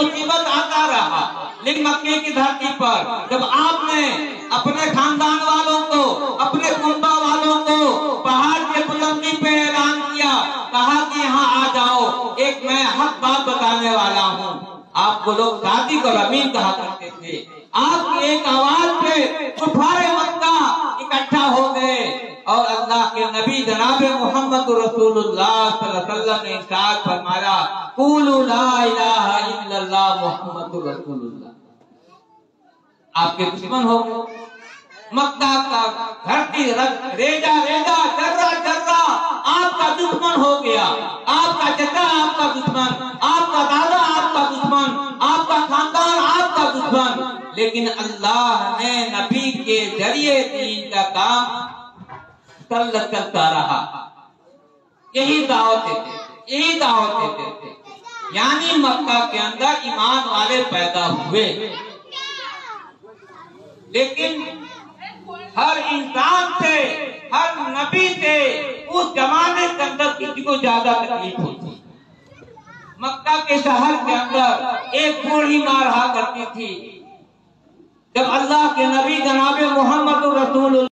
मुसीबत आता रहा, लेकिन मक्के की धरती पर जब आपने अपने खानदान वालों को, अपने कुंबा वालों को पहाड़ के बुलंदी पे ऐलान किया, कहा कि यहाँ आ जाओ, एक मैं हक बात बताने वाला हूँ। आपको लोग सादिक और अमीन कहा करते थे। आपकी एक आवाज पे कुफारे मक्का इकट्ठा हो गए और अल्लाह के नबी जनाब मोहम्मद रसूलुल्लाह सल्लल्लाहु अलैहि वसल्लम ने इरशाद फरमाया, क़ूलू ला इलाहा इल्लल्लाह मुहम्मदुर रसूलुल्लाह। आपके दुश्मन हो गए, मक्का का धरती रेजा रेजा जर्रा जर्रा आपका दुश्मन हो गया। आपका चचा आपका दुश्मन, आपका दादा आपका दुश्मन, आपका खानदान आपका दुश्मन, लेकिन अल्लाह ने नबी के जरिए दीन का काम चलता रहा। यही दावत देते थे, यही दावत देते थे। यानी मक्का के अंदर ईमान वाले पैदा हुए, लेकिन हर इंसान से, हर नबी से उस जमाने के अंदर किसी को ज्यादा तकलीफ होती। मक्का के शहर के अंदर एक बूढ़ी माँ रहा करती थी। जब अल्लाह के नबी जनाब मोहम्मद रसूल